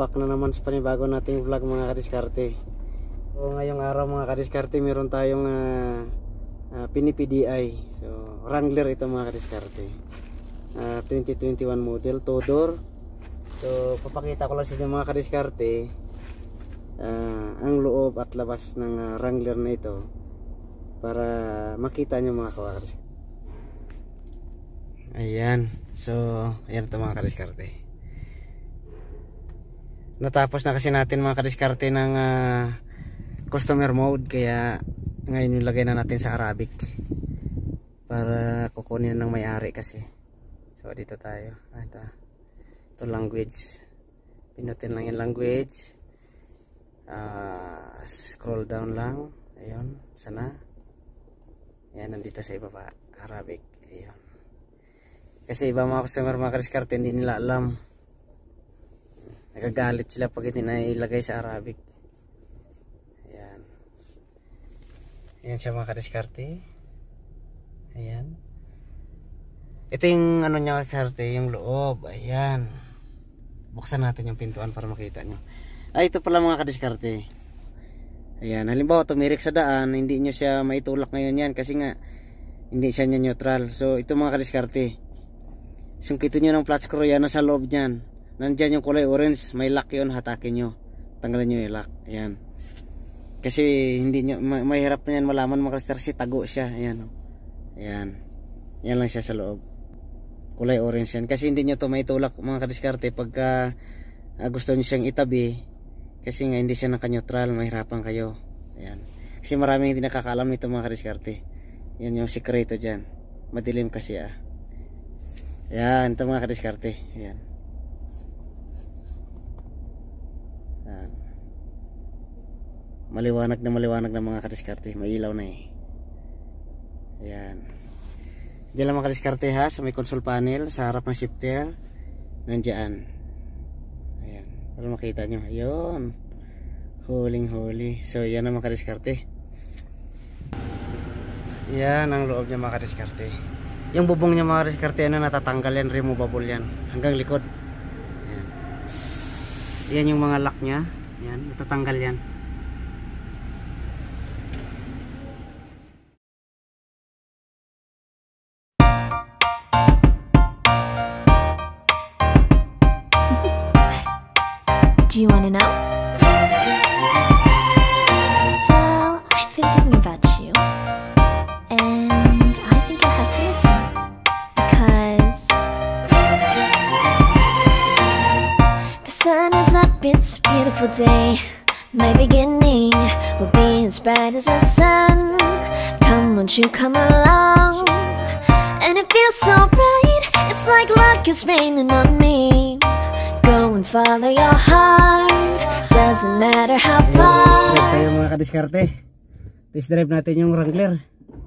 back na naman sa panibago nating vlog mga kadiskarte. So ngayong araw mga kadiskarte meron tayong PDI. So Wrangler ito mga kadiskarte, 2021 model, 2-door. So papakita ko lang sa inyo mga kadiskarte ang loob at labas ng Wrangler na ito para makita nyo mga kadiskarte. Ayan, so ayan ito mga kadiskarte. Natapos na kasi natin mga kadiskarte ng customer mode, kaya ngayon nilagay na natin sa Arabic para kukunin ng may-ari kasi. So dito tayo, ito language, pinutin lang yung language, scroll down lang, ayun, sana, ayan, nandito sa ibaba, Arabic, ayun. Kasi iba mga customer mga kadiskarte hindi nila alam, nagagalit sila pag hindi na ilagay sa Arabic. Ayan, ayan siya mga kadiskarte. Ayan, ito yung ano niya kadiskarte, yung loob. Ayan, buksan natin yung pintuan para makita nyo. Ito pala mga kadiskarte. Ayan, halimbawa tumirik sa daan, hindi nyo siya maitulak ngayon yan kasi nga hindi siya neutral. So ito mga kadiskarte, sungkitin nyo ng flat screw yan, nasa loob nyan, nandyan yung kulay orange, may lock yun, hatakin nyo, tanggalin nyo yung lock. Ayan, kasi hindi nyo, mahirap na yan malaman mga kadiskarte kasi tago siya. Ayan, ayan, yan lang siya sa loob, kulay orange yan, kasi hindi nyo to maitulak mga kadiskarte pagka gusto nyo siyang itabi, kasi nga hindi siya naka-neutral, mahirapan kayo. Ayan, kasi maraming hindi nakakaalam nito mga kadiskarte. Yan yung sikreto dyan, madilim kasi Ayan, ito mga kadiskarte. Ayan. Ayan. Maliwanag na mga kadiskarte. May ilaw na Ayan. Diyan lang mga kadiskarte ha, sa may console panel, sa harap ng shifter, nandiyan. Ayan, para makita nyo. Ayun, huling-huli. So yan ang mga kadiskarte. Yan ang loob niya mga kadiskarte. Yung bubong niya mga kadiskarte, natatanggal yan, removable yan hanggang likod. Ayan. Yan yung mga lock niya. Yan, natatanggal yan. Do you want to know? Well, I've been thinking about you, and I think you'll have to listen, because the sun is up, it's a beautiful day. My beginning will be as bright as the sun. Come, won't you come along? And it feels so bright, it's like luck is raining on me. Go and follow your heart, doesn't matter how far. Test drive tayo mga kadiskarte. Test drive natin yung Wrangler.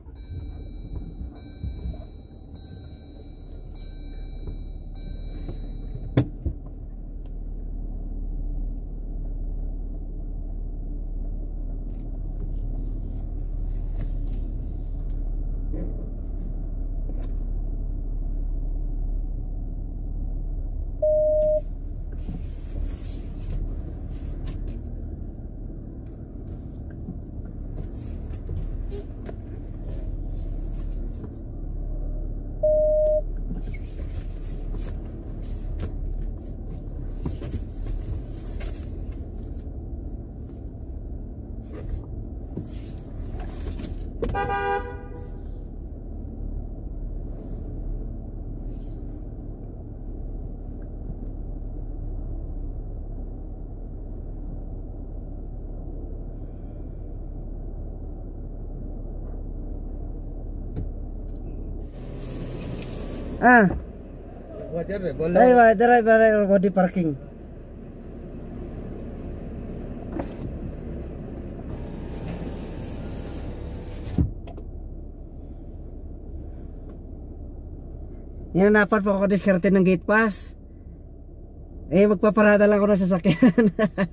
wajar deh, boleh. Wajar di parking. Yan, dapat po ako diskarte ng gate pass. Magpaparada lang ako ng sasakyan.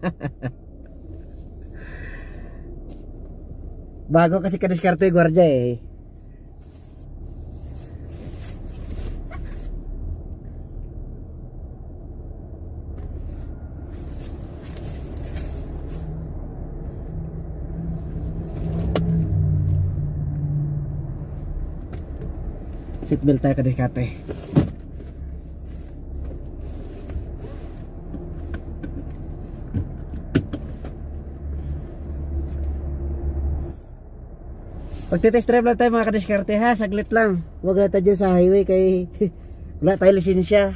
Bago kasi kadiskarte yung gwardiya Seatbelt tayo kadiskarte. Pagtitest drive lang tayo mga kadiskarte ha, saglit lang. Huwag lang tayo dyan sa highway kay wala tayo lisensya.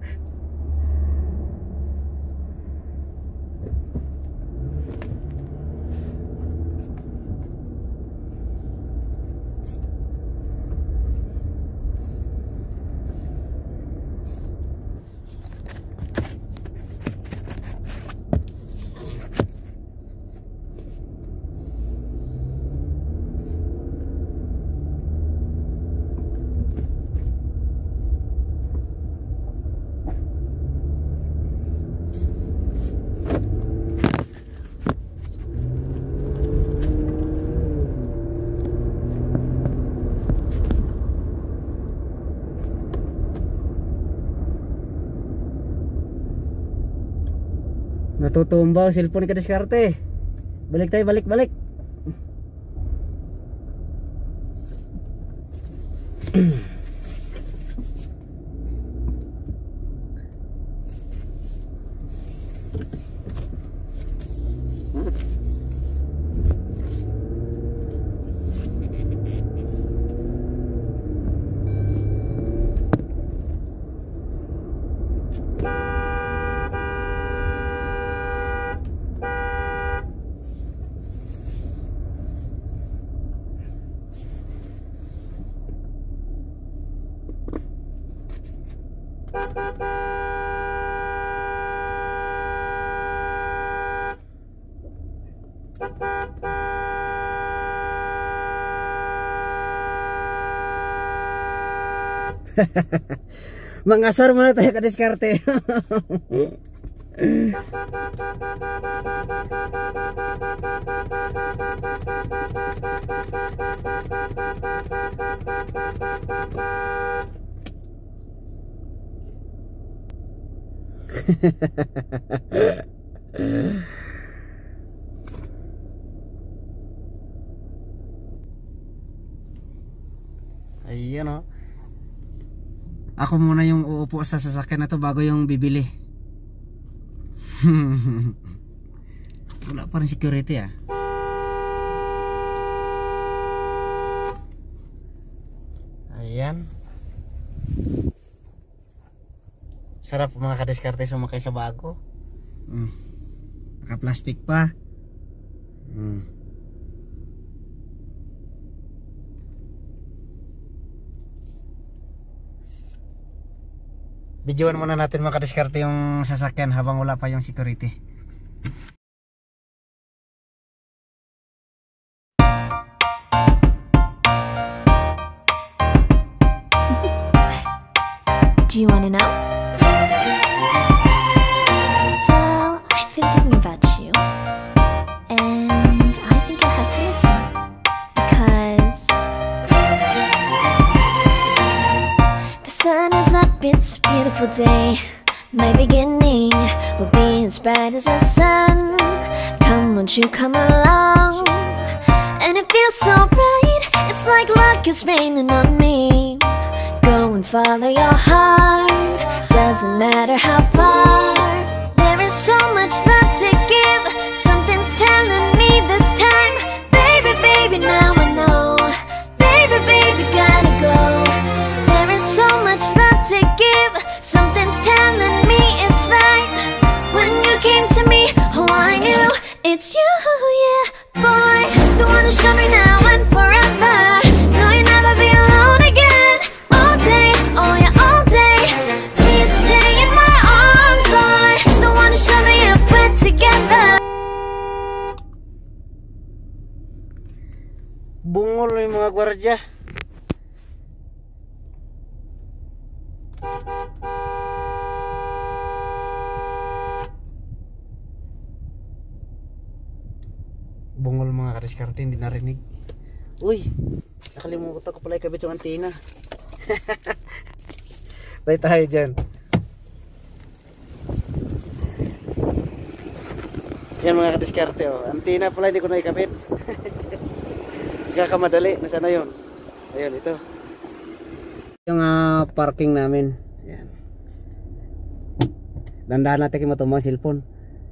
Natutumba ang cellphone ni kadiskarte. Balik tayo, balik. Mangasar muna tayo kadiskarte. Ayan o. Ako muna yung uupo sa sasakyan na to bago yung bibili. Wala pa rin security ah. Ayan. Sarap mga kadiskarte sumakay sa bago. Naka-plastic pa. Videoan muna natin mga kadiskarte yung sasakyan habang wala pa yung security. Do you wanna know? Well, I've been thinking about you, and I think I have to listen, because the sun is up, it's a beautiful day. My beginning will be as bright as the sun. Come, won't you come along? And it feels so bright, it's like luck is raining on me. Go and follow your heart, doesn't matter how far. There is so much love to give, something's telling me this time. Baby, baby, now I know. Baby, baby, gotta go. There is so much love to give, something's telling me it's right. When you came to me, oh I knew it's you, yeah, boy. The one to show me now and forever. No, you'll never be alone again. All day, oh yeah, all day. Please stay in my arms, boy. The one to show me if we're together. Bungol yung mga gwardya. Bungol mga kadiskarte, hindi narinig. Uy, nakalimutan ko pala ikabit yung antina. Tayo dyan. Yan mga kadiskarte oh. Antina pala hindi ko na ikabit. Kakamadali, nasa na yun? Ayun, ito. parking namin. Ayan. Dandahan natin kayo matumba ang cellphone.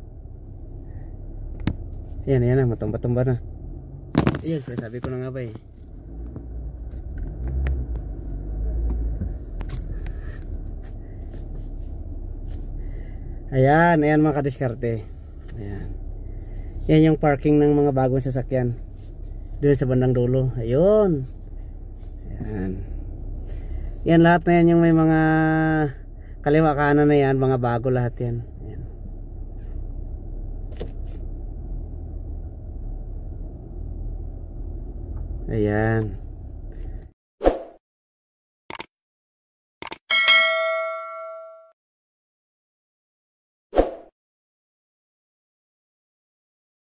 Ayan, ayan na, matumba-tumba na. Ayan, sabi ko na nga ba eh. Ayan, ayan mga kadiskarte. Ayan. Yan yung parking ng mga bagong sasakyan. Doon sa bandang dulo. Ayun. Ayan. Yan lahat na yan yung may mga kaliwa kanan na yan, mga bago lahat yan. Ayan. Ayan.